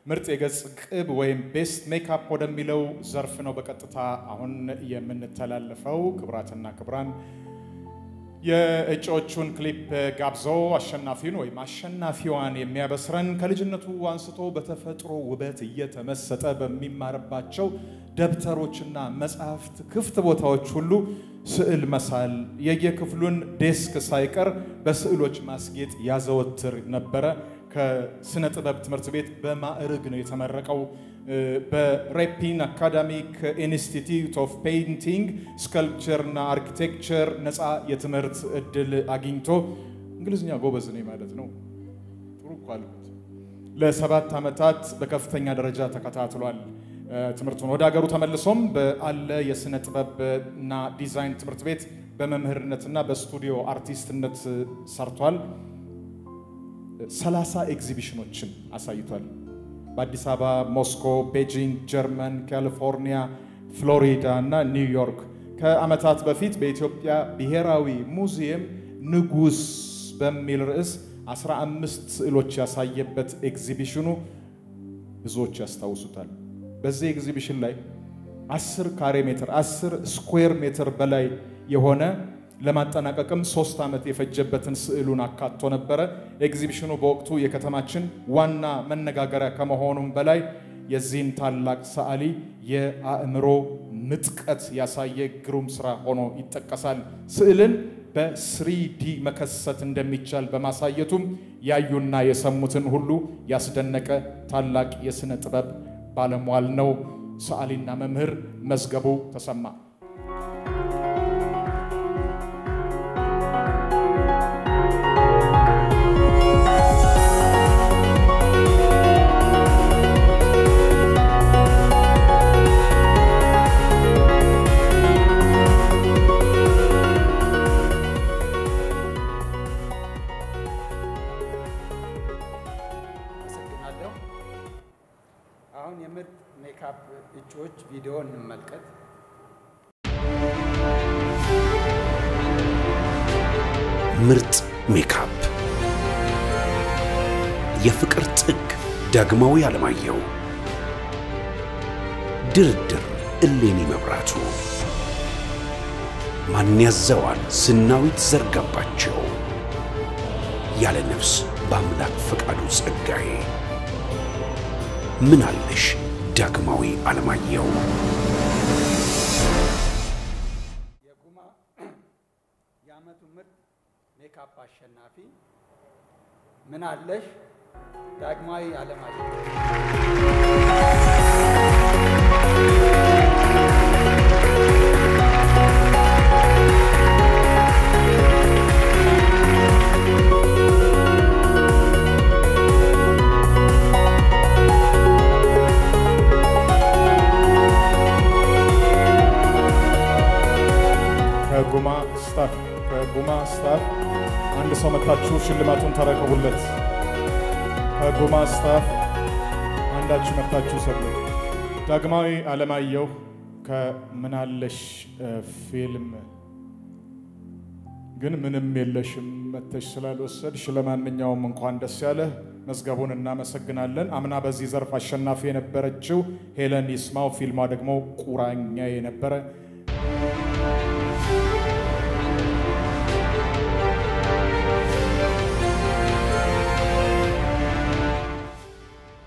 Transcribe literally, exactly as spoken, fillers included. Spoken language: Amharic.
ምርጥ የገጽ ቅብ ወይም ቤስት ሜክአፕ ወደሚለው ዘርፍ ነው በቀጥታ አሁን የምንተላለፈው። ክብራትና ክብራን የእጮቹን ክሊፕ ጋብዞ አሸናፊውን ወይም አሸናፊዋን የሚያበስረን ከልጅነቱ አንስቶ በተፈጥሮ ውበት እየተመሰጠ በሚማርባቸው ደብተሮችና መጽሐፍት ክፍት ቦታዎች ሁሉ ስዕል መሳል የየክፍሉን ዴስክ ሳይቀር በስዕሎች ማስጌጥ ያዘወትር ነበረ። ከስነ ጥበብ ትምህርት ቤት በማዕረግ ነው የተመረቀው። በሬፒን አካዳሚክ ኢንስቲትዩት ኦፍ ፔይንቲንግ ስከልፕቸር እና አርኪቴክቸር ነፃ የትምህርት እድል አግኝቶ እንግሊዝኛ ጎበዝ ነው ማለት ነው። ጥሩ ቋልኩት። ለሰባት ዓመታት በከፍተኛ ደረጃ ተከታትሏል ትምህርቱን። ወደ ሀገሩ ተመልሶም በአለ የስነ ጥበብና ዲዛይን ትምህርት ቤት በመምህርነትና በስቱዲዮ አርቲስትነት ሰርቷል። ሰላሳ ኤግዚቢሽኖችን አሳይቷል። በአዲስ አበባ፣ ሞስኮ፣ ቤጂንግ፣ ጀርመን፣ ካሊፎርኒያ፣ ፍሎሪዳ እና ኒውዮርክ ከዓመታት በፊት በኢትዮጵያ ብሔራዊ ሙዚየም ንጉስ በሚል ርዕስ አስራ አምስት ስዕሎች ያሳየበት ኤግዚቢሽኑ ብዙዎች ያስታውሱታል። በዚህ ኤግዚቢሽን ላይ አስር ካሬ ሜትር አስር ስኩዌር ሜትር በላይ የሆነ ለማጠናቀቅም ሶስት ዓመት የፈጀበትን ስዕሉን አካቶ ነበር። ኤግዚቢሽኑ በወቅቱ የከተማችን ዋና መነጋገሪያ ከመሆኑም በላይ የዚህን ታላቅ ሰዓሊ የአእምሮ ምጥቀት ያሳየ ግሩም ስራ ሆኖ ይጠቀሳል። ስዕልን በስሪ ዲ መከሰት እንደሚቻል በማሳየቱም ያዩና የሰሙትን ሁሉ ያስደነቀ ታላቅ የስነ ጥበብ ባለሙያል ነው። ሰዓሊና መምህር መዝገቡ ተሰማ። ሜክአፕ እጮች ቪዲዮ እንመልከት። ምርጥ ሜክአፕ የፍቅር ጥግ ዳግማዊ አለማየሁ ድርድር እሌኒ መብራቱ ማን ያዘዋል ስናዊት ዘርጋባቸው ያለ ነፍስ በአምላክ ፈቃዱ ጸጋዬ ምን አለሽ ዳግማዊ አለማየሁ የጉማ የዓመቱ ምርጥ ሜክአፕ አሸናፊ ምን አለሽ ዳግማዊ አለማየሁ ከጉማ ስታፍ ከጉማ ስታፍ አንድ ሰው መጣችሁ ሽልማቱን ተረከቡለት። ከጉማ ስታፍ አንዳችሁ መጣችሁ ሰሩ። ዳግማዊ አለማየሁ ከመናለሽ ፊልም ግን ምንም የለሽም መተሽ ስላልወሰድሽ ለማንኛውም እንኳን ደስ ያለ መዝገቡን እናመሰግናለን። አምና በዚህ ዘርፍ አሸናፊ የነበረችው ሄለን ይስማው ፊልሟ ደግሞ ቁራኛ የነበረ